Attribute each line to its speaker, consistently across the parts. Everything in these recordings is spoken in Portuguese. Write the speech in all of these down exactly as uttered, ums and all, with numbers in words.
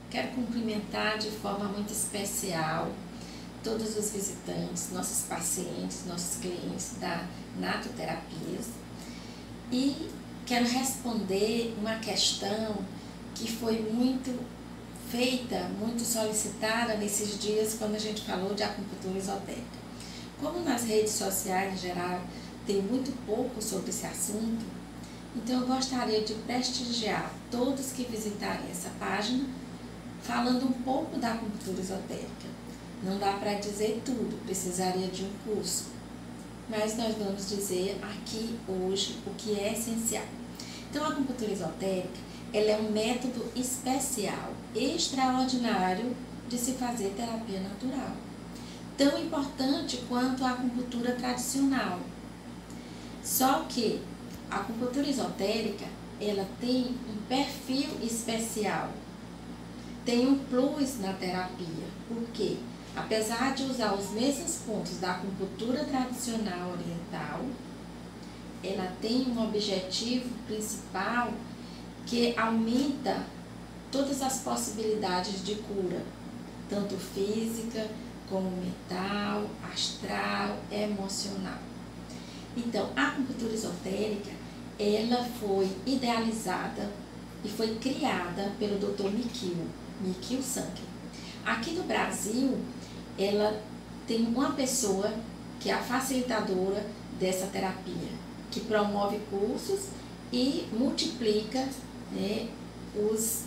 Speaker 1: Quero cumprimentar de forma muito especial todos os visitantes, nossos pacientes, nossos clientes da Natoterapias, e quero responder uma questão que foi muito feita, muito solicitada nesses dias quando a gente falou de acupuntura esotérica. Como nas redes sociais em geral tem muito pouco sobre esse assunto, então eu gostaria de prestigiar todos que visitarem essa página falando um pouco da acupuntura esotérica. Não dá para dizer tudo, precisaria de um curso, mas nós vamos dizer aqui hoje o que é essencial. Então, a acupuntura esotérica, ela é um método especial, extraordinário de se fazer terapia natural, tão importante quanto a acupuntura tradicional. Só que a acupuntura esotérica, ela tem um perfil especial, tem um plus na terapia. Por quê? Apesar de usar os mesmos pontos da acupuntura tradicional oriental, ela tem um objetivo principal que aumenta todas as possibilidades de cura, tanto física como mental, astral, emocional. Então, a acupuntura esotérica, ela foi idealizada e foi criada pelo doutor Mikio, Mikio Sanken. Aqui no Brasil, ela tem uma pessoa que é a facilitadora dessa terapia, que promove cursos e multiplica, né, os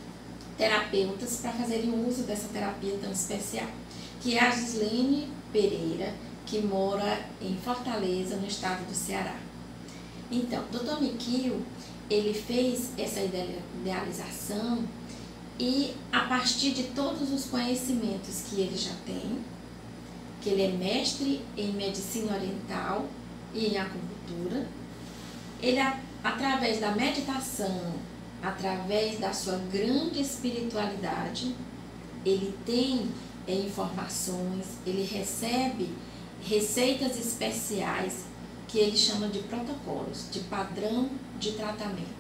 Speaker 1: terapeutas para fazerem uso dessa terapia tão especial, que é a Gislene Pereira, que mora em Fortaleza, no estado do Ceará. Então, o doutor Mikio, ele fez essa idealização e a partir de todos os conhecimentos que ele já tem, que ele é mestre em medicina oriental e em acupuntura, ele, através da meditação, através da sua grande espiritualidade, ele tem é, informações, ele recebe receitas especiais que ele chama de protocolos, de padrão de tratamento.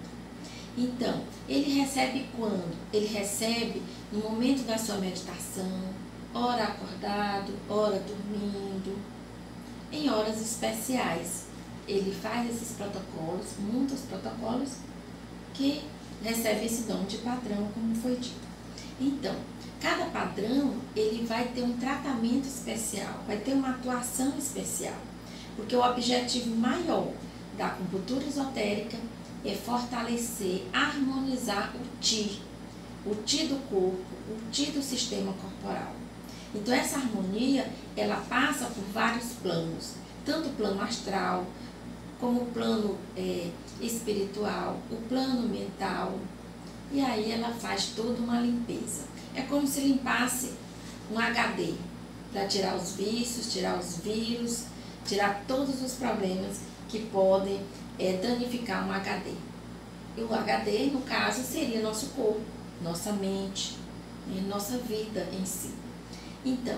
Speaker 1: Então, ele recebe quando? Ele recebe no momento da sua meditação, ora acordado, ora dormindo, em horas especiais. Ele faz esses protocolos, muitos protocolos, que recebe esse dom de padrão, como foi dito. Então, cada padrão, ele vai ter um tratamento especial, vai ter uma atuação especial, porque o objetivo maior da acupuntura esotérica é fortalecer, harmonizar o Ti, o Ti do corpo, o Ti do sistema corporal. Então, essa harmonia, ela passa por vários planos, tanto o plano astral, como o plano é, espiritual, o plano mental, e aí ela faz toda uma limpeza. É como se limpasse um H D, para tirar os vícios, tirar os vírus, tirar todos os problemas que podem é, danificar um H D. E o H D, no caso, seria nosso corpo, nossa mente, né, nossa vida em si. Então,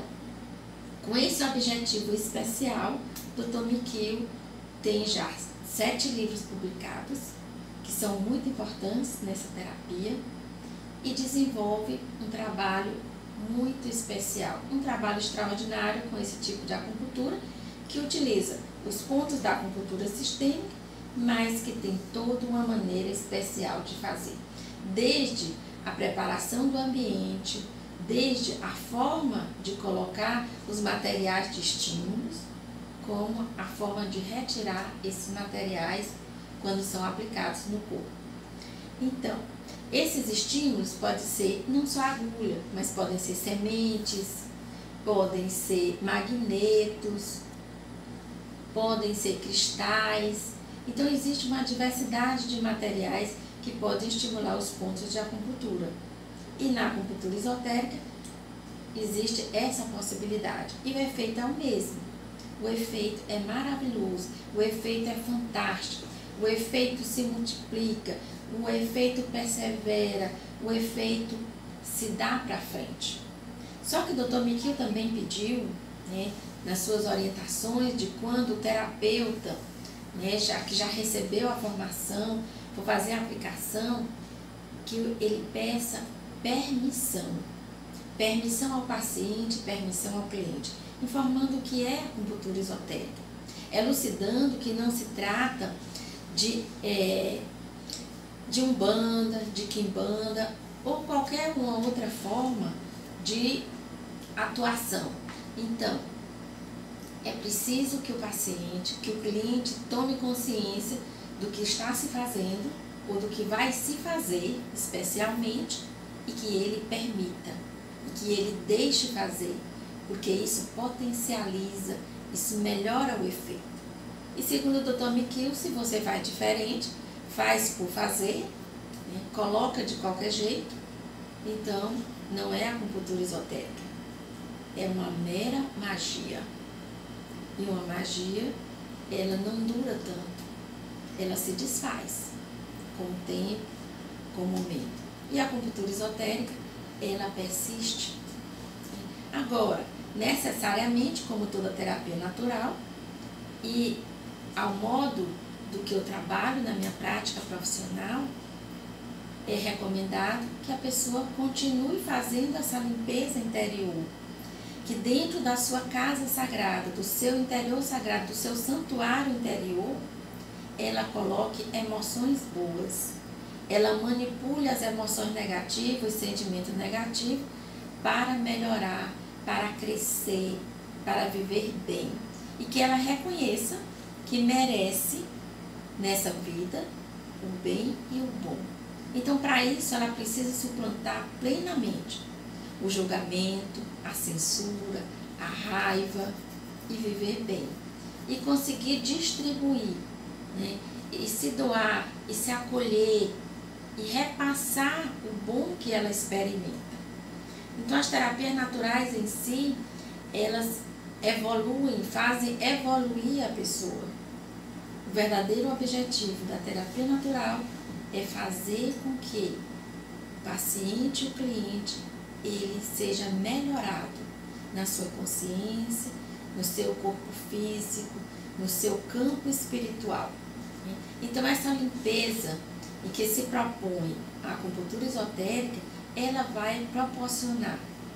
Speaker 1: com esse objetivo especial, o doutor Mikio tem já sete livros publicados, que são muito importantes nessa terapia, e desenvolve um trabalho muito especial, um trabalho extraordinário com esse tipo de acupuntura, que utiliza os pontos da acupuntura sistêmica, mas que tem toda uma maneira especial de fazer, desde a preparação do ambiente, desde a forma de colocar os materiais de estímulos, como a forma de retirar esses materiais quando são aplicados no corpo. Então, esses estímulos podem ser não só agulha, mas podem ser sementes, podem ser magnetos, podem ser cristais. Então, existe uma diversidade de materiais que podem estimular os pontos de acupuntura. E na acupuntura esotérica existe essa possibilidade. E o efeito é o mesmo. O efeito é maravilhoso, o efeito é fantástico, o efeito se multiplica, o efeito persevera, o efeito se dá para frente. Só que o doutor Mikio também pediu, né, nas suas orientações, de quando o terapeuta, né, já, que já recebeu a formação, for fazer a aplicação, que ele peça permissão. Permissão ao paciente, permissão ao cliente, informando o que é acupuntura esotérica, elucidando que não se trata de, é, de umbanda, de quimbanda ou qualquer uma outra forma de atuação. Então, é preciso que o paciente, que o cliente tome consciência do que está se fazendo ou do que vai se fazer, especialmente, e que ele permita, e que ele deixe fazer, porque isso potencializa, isso melhora o efeito. E segundo o doutor Mikio, se você faz diferente, faz por fazer, né, coloca de qualquer jeito, então não é acupuntura esotérica, é uma mera magia. E uma magia, ela não dura tanto, ela se desfaz com o tempo, com o momento. E a acupuntura esotérica, ela persiste. Agora, necessariamente, como toda terapia natural, e ao modo do que eu trabalho na minha prática profissional, é recomendado que a pessoa continue fazendo essa limpeza interior, que dentro da sua casa sagrada, do seu interior sagrado, do seu santuário interior, ela coloque emoções boas, ela manipule as emoções negativas, os sentimentos negativos, para melhorar, para crescer, para viver bem. E que ela reconheça que merece, nessa vida, o bem e o bom. Então, para isso, ela precisa suplantar plenamente o julgamento, a censura, a raiva e viver bem. E conseguir distribuir, né? E se doar, e se acolher, e repassar o bom que ela experimenta. Então, as terapias naturais em si, elas evoluem, fazem evoluir a pessoa. O verdadeiro objetivo da terapia natural é fazer com que o paciente e o cliente, ele seja melhorado na sua consciência, no seu corpo físico, no seu campo espiritual. Então, essa limpeza em que se propõe a acupuntura esotérica, ela vai proporcionar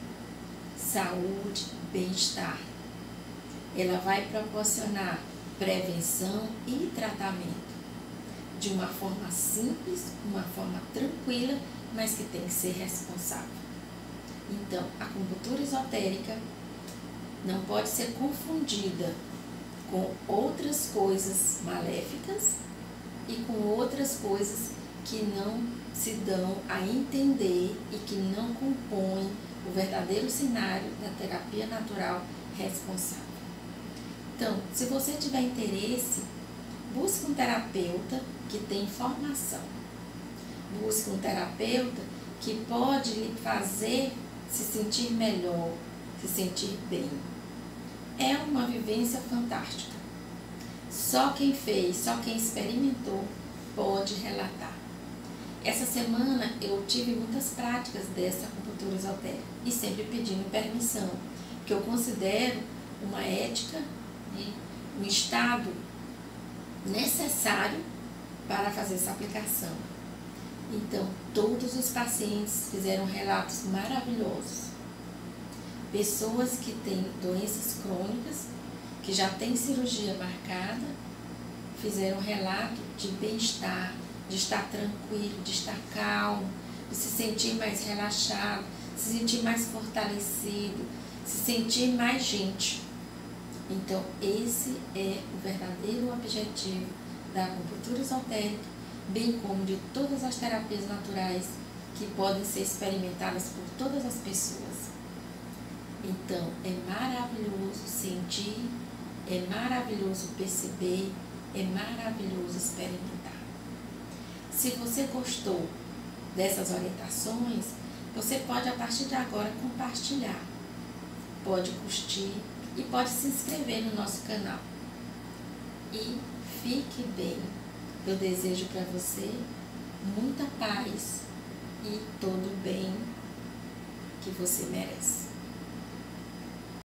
Speaker 1: saúde, bem-estar. Ela vai proporcionar prevenção e tratamento de uma forma simples, uma forma tranquila, mas que tem que ser responsável. Então, a acupuntura esotérica não pode ser confundida com outras coisas maléficas e com outras coisas que não se dão a entender e que não compõem o verdadeiro cenário da terapia natural responsável. Então, se você tiver interesse, busque um terapeuta que tem formação. Busque um terapeuta que pode lhe fazer se sentir melhor, se sentir bem. É uma vivência fantástica. Só quem fez, só quem experimentou pode relatar. Essa semana eu tive muitas práticas dessa acupuntura esotérica e sempre pedindo permissão, que eu considero uma ética, né, um estado necessário para fazer essa aplicação. Então, todos os pacientes fizeram relatos maravilhosos. Pessoas que têm doenças crônicas, que já têm cirurgia marcada, fizeram relato de bem-estar, de estar tranquilo, de estar calmo, de se sentir mais relaxado, se sentir mais fortalecido, se sentir mais gente. Então, esse é o verdadeiro objetivo da acupuntura esotérica, bem como de todas as terapias naturais que podem ser experimentadas por todas as pessoas. Então, é maravilhoso sentir, é maravilhoso perceber, é maravilhoso experimentar. Se você gostou dessas orientações, você pode a partir de agora compartilhar, pode curtir e pode se inscrever no nosso canal. E fique bem. Eu desejo para você muita paz e todo o bem que você merece.